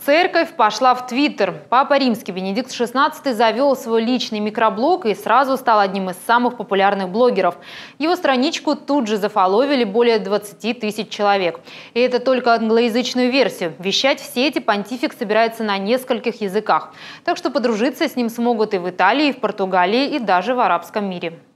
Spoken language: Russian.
Церковь пошла в Твиттер. Папа Римский Бенедикт XVI завел свой личный микроблог и сразу стал одним из самых популярных блогеров. Его страничку тут же зафоловили более 20 тысяч человек. И это только англоязычную версию. Вещать в сети понтифик собирается на нескольких языках. Так что подружиться с ним смогут и в Италии, и в Португалии, и даже в арабском мире.